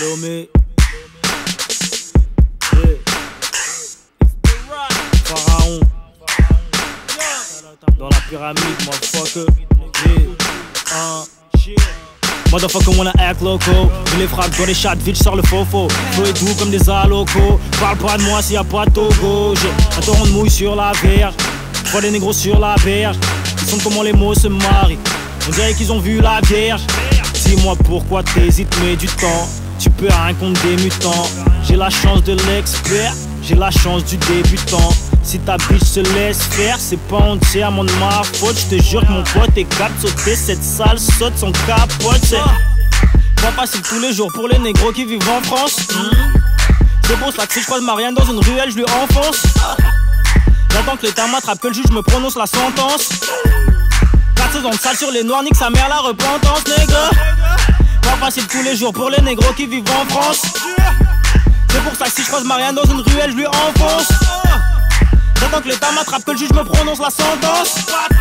Lomé. Pharaon. Dans la pyramide, motherfucker. Motherfucker wanna act loco. Je les frappe dans les chats, vite j'sors le faux-faux. Flow est doux comme des alocos. Parle pas de moi s'il y a pas de Togo. J'ai un torrent de mouille sur la verge. Vois des négros sur la berge. Ils sont comment les mots se marient. On dirait qu'ils ont vu la vierge. Dis-moi pourquoi t'hésites, mets du temps. Tu peux rien contre des mutants. J'ai la chance de l'expert, j'ai la chance du débutant. Si ta bitch se laisse faire, c'est pas entièrement de ma faute. J'te jure que mon pote est capable de sauter cette sale saute son capote. C'est pas facile tous les jours pour les négros qui vivent en France. C'est pour ça que si je croise Marianne dans une ruelle, je lui enfonce. J'attends que l'état m'attrape, que le juge me prononce la sentence. 4 saisons de sale sur les noirs, nique sa mère la repentance, nègre. Pas facile tous les jours pour les négros qui vivent en France. C'est pour ça que si je croise Marianne dans une ruelle, je lui enfonce. J'attends que l'état m'attrape, que le juge me prononce la sentence.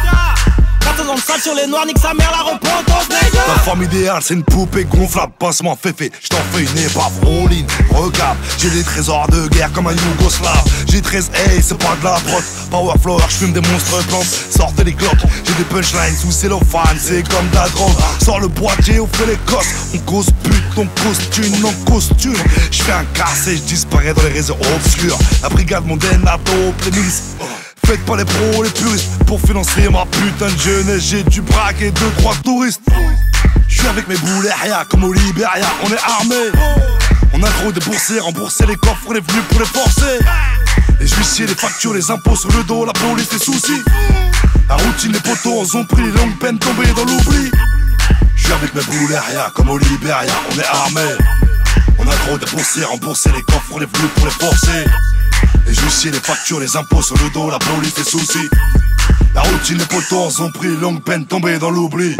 4 saisons de sale sur les noirs, nique sa mère la repentance, nègre. La forme idéale, c'est une poupée gonflable, pansement féfé. J't'en fais une épave, all-in, regarde. J'ai des trésors de guerre comme un Yougoslave. J'ai 13, hey, c'est pas de la prod. Power flower, j'fume des monstres plantes. Sortez les cloques, j'ai des punchlines sous cellophane. C'est comme de la drogue. Sors le boîtier, on fait les cosses. On cause pute, on costume, en costume. J'fais un casse et j'disparais dans les réseaux obscurs. La brigade mondaine, la taupe, les milices. Faites pas les pros, les puristes. Pour financer ma putain de jeunesse, j'ai du braque et 2-3 touristes. J'suis avec mes boulets, rien comme au Libéria, on est armés. On a trop déboursé, remboursé les coffres, on est venu pour les forcer. Les huissiers, les factures, les impôts sur le dos, la police, les soucis. La routine, les potos, ont pris longue peine tombée dans l'oubli. J'suis avec mes boulets, rien comme au Libéria, on est armés. On a trop déboursé, remboursé les coffres, on est venu pour les forcer. Les huissiers, les factures, les impôts sur le dos, la police, les soucis. La routine, les potos, ont pris longue peine tombée dans l'oubli.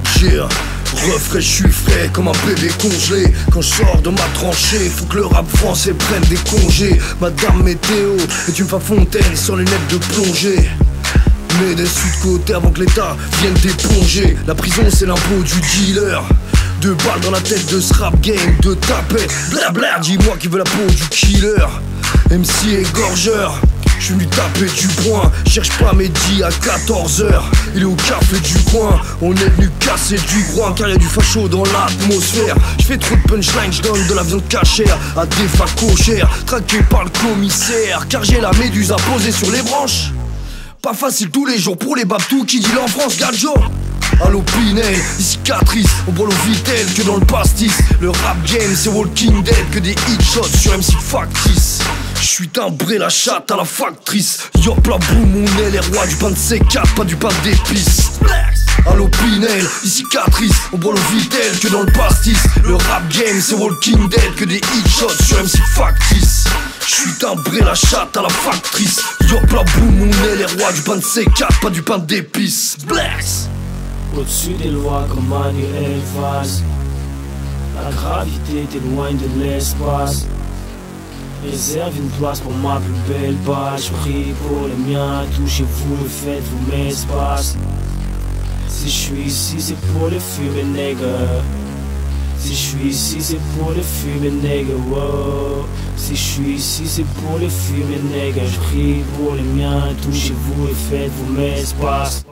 Refrais, je suis frais comme un bébé congelé. Quand je sors de ma tranchée, faut que le rap français prenne des congés. Madame Météo, et tu me fais fontaine sans lunettes de plongée. Mets des sous de côté avant que l'état vienne t'éponger. La prison c'est l'impôt du dealer. 2 balles dans la tête de ce rap game de tapette. Blabla, dis-moi qui veut la peau du killer. MC égorgeur, je suis venu taper du poing. Cherche pas Mehdi à 14h. Il est au café du coin. On est venu casser du groin car y'a du facho dans l'atmosphère. J'fais trop de punchline, j'donne de la viande cachère à des facos chers, traqué par le commissaire. Car j'ai la méduse à poser sur les branches. Pas facile tous les jours pour les babtous qui dit l'enfance gadjo. Allo Pinel, cicatrice, on brûle au vitel que dans le pastis. Le rap game c'est Walking Dead, que des hit shots sur MC factice. J'suis timbré la chatte à la factrice. Yop la boum, on est les rois du pain de C4, pas du pain d'épices. Allo Pinel, cicatrice, on brûle au vitel que dans le pastis. Le rap game c'est Walking Dead, que des hit shots sur MC factice. J'suis timbré la chatte à la factrice. Yop la boum, on est les rois du pain de C4, pas du pain d'épices. Bless. Au-dessus des lois comme Manuel Valls. La gravité t'éloigne de l'espace. Réserve une place pour ma plus belle balle. Je prie pour les miens, touchez-vous le fait, vous m'espace. Si je suis ici c'est pour le fumer nègre. Si je suis ici c'est pour le fumer nègre, wow. Si je suis ici c'est pour le fumer nègre. Je prie pour les miens, touchez-vous le fait, vous m'espace.